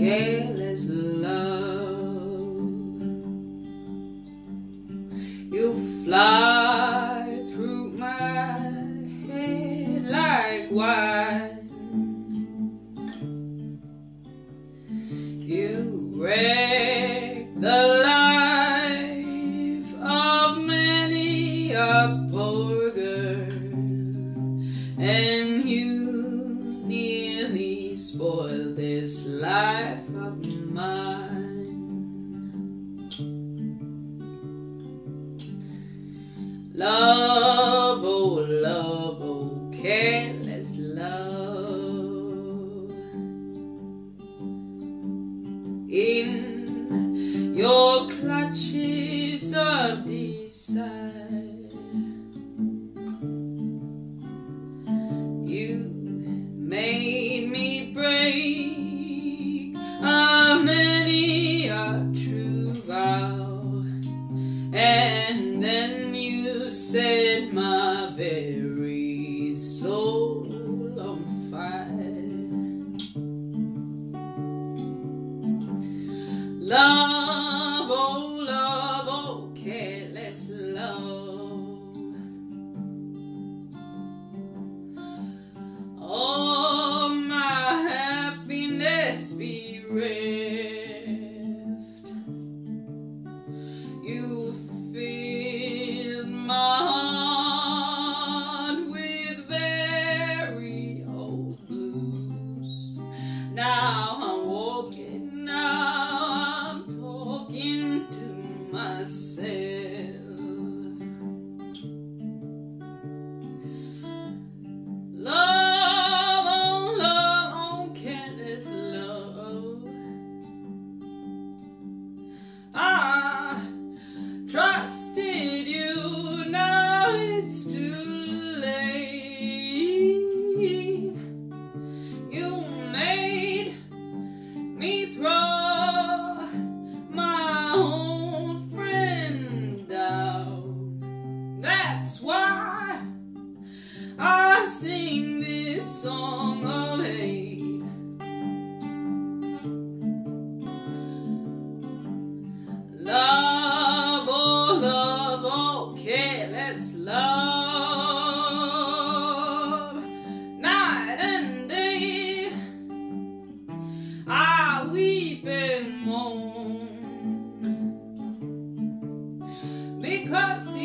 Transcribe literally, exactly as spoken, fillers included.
careless love. You fly through my head like wine. You wreck the life of many a poor girl, and you nearly spoiled this life of mine. Love, oh love, oh careless love. In your clutches of desire, you made me break a many a true vow, and then you set my very soul on fire. Love, oh love, oh careless love. All my happiness bereft. You filled my heart with very old blues. Now I'm walking, now I'm talking to myself. Love, oh love, oh careless love. I trusted you, now it's too late. You made me throw my old friend down. That's why I sing this song of hate. Love, oh love, oh careless love. Night and day I weep and moan, because